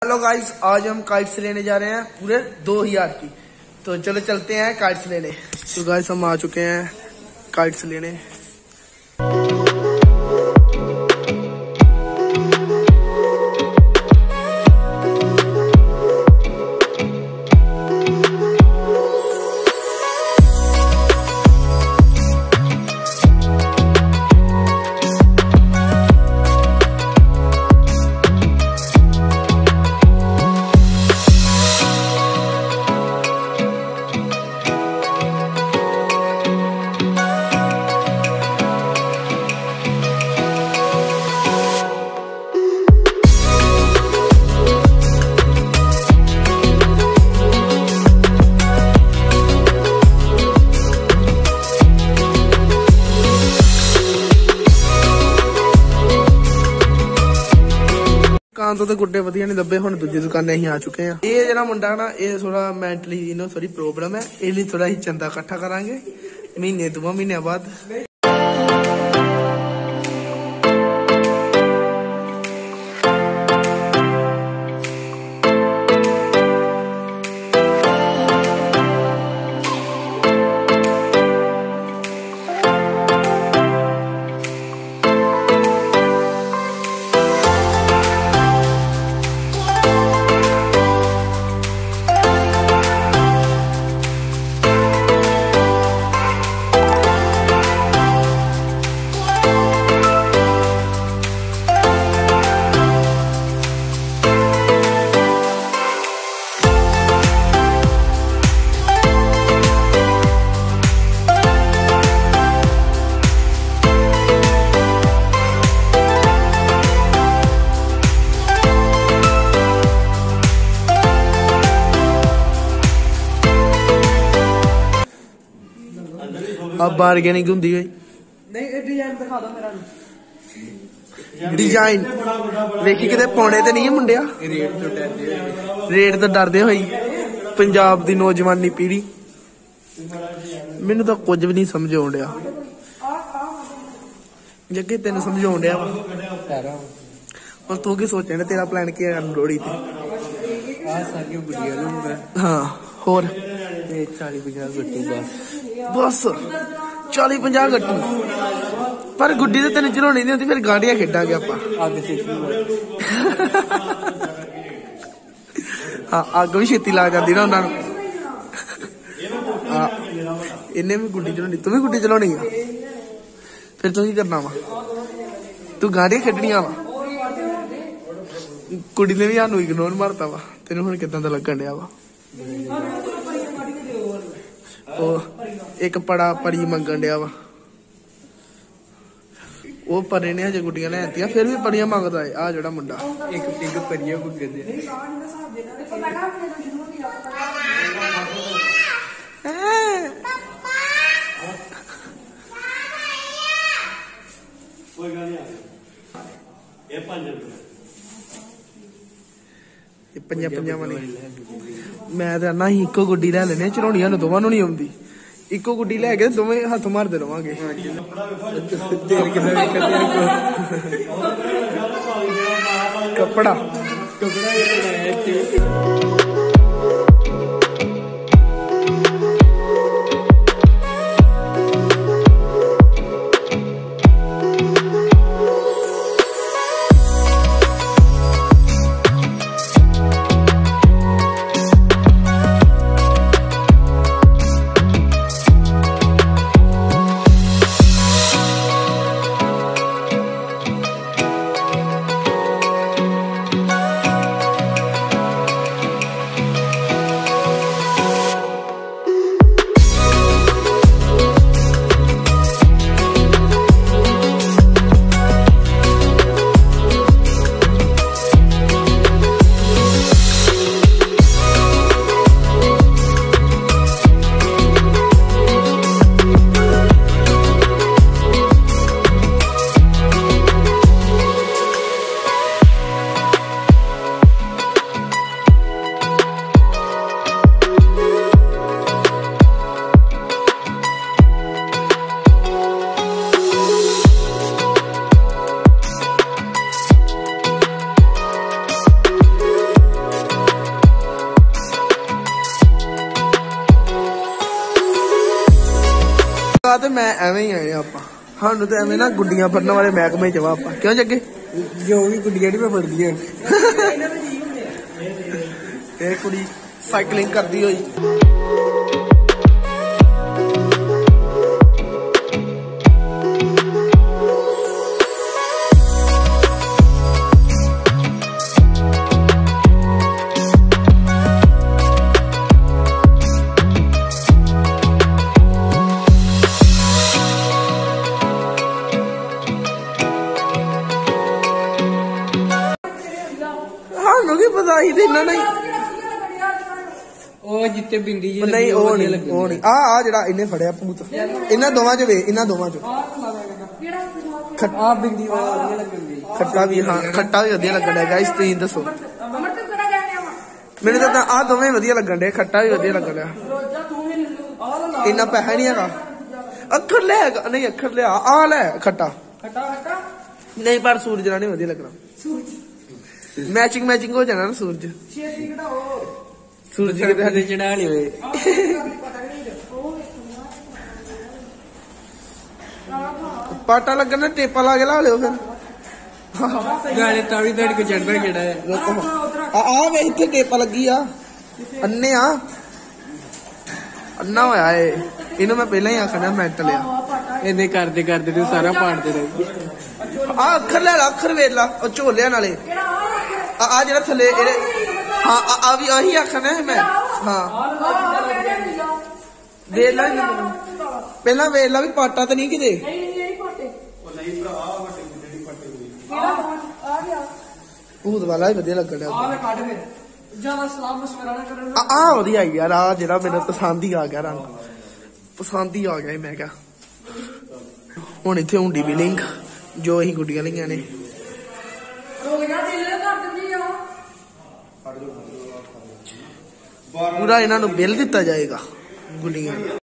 Hello guys, आज हम kites लेने जा रहे हैं पूरे 2000 की। तो चलो चलते हैं काइट्स लेने। तो गाइस हम आ चुके हैं काइट्स लेने। दुकान तो गुड्डे वधिया नहीं लभे, हुण दूजी दुकानें असीं आ चुके हैं। ये जिहड़ा मुंडा ना, ये थोड़ा मैंटली इन्हूं थोड़ी प्रॉब्लम है, इसलिए थोड़ा असीं चंदा इकट्ठा करांगे महीने 2 महीने बाद। अब बार्गेनिंग होंगी है। डिजाइन दिखा दो मेरा। डिजाइन देखी किते पौने ते नहीं है मुंडिया। रेट तो डरदे होई पंजाब दी नौजवानी पीढ़ी। मैनू तो कुछ भी नहीं समझ आउण डिया। जगे तेन समझ आउण डिया और तू की सोचे ना, तेरा प्लान क्या है लोहड़ी ते? हाँ होर 40-50 गट्टू बस 40-50 गट्टू। पर गुड्डी तो तेन चलानी नहीं होती, फिर गाड़ियां खेडांगे आपां। हाँ अग भी छेती ला जाती ना उन्होंने। हाँ इन्हें भी गुड्डी चलानी, तू भी गुड्डी चलानी है, फिर तू की करना वा? तू गाड़ियां खेडनियां वा। कुड़ी ने भी सानू इग्नोर मारता वा। तेन हुण किदां दा लगन डिया वा? एक पड़ा परी मंगन डिया वा। वो परे ने हजे गुड्डियां लैतियां, फिर भी परियां मंगदा है। आ जेड़ा मुंडा एक परियां मंगन दिया। ये 5 वाली मैं तो आना ही इको गुड्डी लै लेने, चढ़ाउणी सानू दोवां नूं नहीं आउंदी। इको गुड्डी लैके दोवें हत्थ मारदे रवांगे। कपड़ा ਤੇ ਮੈਂ ਐਵੇਂ ਹੀ ਆਏ ਆਪਾਂ ਸਾਨੂੰ ਤੇ ਐਵੇਂ ਨਾ ਗੁੱਡੀਆਂ ਫੜਨ ਵਾਲੇ ਮਹਿਕਮੇ ਚ ਵਾ ਆਪਾਂ ਕਿਉਂ ਜੱਗੇ ਜੋ ਵੀ ਗੁੱਡੀਆਂ ਨਹੀਂ ਮੈਂ ਫੜਦੀਆਂ ਇਹ ਕੁੜੀ ਸਾਈਕਲਿੰਗ ਕਰਦੀ ਹੋਈ ਸਾਨੂੰ ਕੀ ਪਤਾ ਸੀ ਤੇ ਇਹਨਾਂ ਨੇ ਉਹ ਜਿੱਤੇ ਬਿੰਦੀ ਜੀ ਨਹੀਂ ਉਹ ਨਹੀਂ ਆ ਜਿਹੜਾ ਇਹਨੇ ਫੜਿਆ ਭੂਤ ਇਹਨਾਂ ਦੋਵਾਂ ਚ ਵੇ ਇਹਨਾਂ ਦੋਵਾਂ ਚ ਆ ਬਿੰਦੀ ਵਾਲਾ ਵਧੀਆ ਲੱਗਦੀ ਖੱਟਾ ਵੀ ਹਾਂ ਖੱਟਾ ਵੀ ਵਧੀਆ ਲੱਗਣ ਡਿਆ ਗਾਇਸ ਤੁਸੀਂ ਦੱਸੋ ਮੈਨੂੰ ਤਾਂ ਆ ਦੋਵੇਂ ਵਧੀਆ ਲੱਗਣ ਡੇ ਖੱਟਾ ਵੀ ਵਧੀਆ ਲੱਗਣ ਡਿਆ ਇੰਨਾ ਪੈਸਾ ਨਹੀਂ ਹੈਗਾ ਅੱਖਰ ਲੈ ਨਹੀਂ ਅੱਖਰ ਲਿਆ ਆ ਲੈ ਖੱਟਾ ਨਹੀਂ ਪਰ ਸੂਰਜ ਨਾਲ ਨਹੀਂ ਵਧੀਆ ਲੱਗਣਾ ਮੈਚਿੰਗ ਹੋ ਜਾਣਾ ਨਾ ਸੂਰਜ ਸੂਰਜ ਕਿਤੇ ਸਾਡੇ ਚੜਾ ਨਹੀਂ ਹੋਏ ਪਾਟਾ ਲੱਗਣ ਨਾ ਟੇਪਾ ਲਾ ਕੇ ਲਾ ਲਿਓ ਫਿਰ ਗਾਲੇ ਤਾਂ ਵੀ ਧੜ ਕੇ ਚੜਦਾ ਕਿਹੜਾ ਹੈ ਆ ਵੇ ਇੱਥੇ ਟੇਪਾ ਲੱਗੀ ਆ ਅੰਨੇ ਆ ਅੰਨਾ ਹੋਇਆ ਏ ਇਹਨੂੰ ਮੈਂ ਪਹਿਲਾਂ ਹੀ ਆਖਣਾ ਮੈਂਟਲ ਆ ਇਹਨੇ ਕਰਦੇ ਕਰਦੇ ਤੇ ਸਾਰਾ ਪਾੜਦੇ ਰਹੇ ਆ ਅੱਖਰ ਲੈ ਲਾ ਅੱਖਰ ਵੇਖ ਲਾ ਉਹ ਝੋਲਿਆਂ ਨਾਲੇ ਆ ਜਿਹੜਾ ਥੱਲੇ ਇਹਦੇ ਹਾਂ ਆ ਵੀ ਆਹੀ ਆਖਣਾ ਮੈਂ ਹਾਂ ਵੇਖ ਲਾ ਪਹਿਲਾਂ ਵੇਖ ਲਾ ਵੀ ਪਾਟਾ ਤਾਂ ਨਹੀਂ ਕਿਤੇ ਭੂਤ ਵਾਲਾ ਹੀ ਵਧੀਆ ਲੱਗਣ ਡਿਆ ਆ ਵਧੀਆ ਯਾਰ ਆ ਜਿਹੜਾ ਮੈਨੂੰ ਪਸੰਦ ਹੀ ਆ ਗਿਆ ਰੰਗ ਪਸੰਦ ਹੀ ਆ ਗਿਆ ਮੈਂ ਕਿਹਾ ਹੁਣ ਇੱਥੇ ਹੁੰਦੀ ਵੀ ਲਿੰਕ ਜੋ ਅਸੀਂ ਗੁੱਡੀਆਂ ਲਈਆਂ ਨੇ ਪੂਰਾ ਇਹਨਾਂ ਨੂੰ ਬਿੱਲ ਦਿੱਤਾ ਜਾਏਗਾ ਗੁੱਡੀਆਂ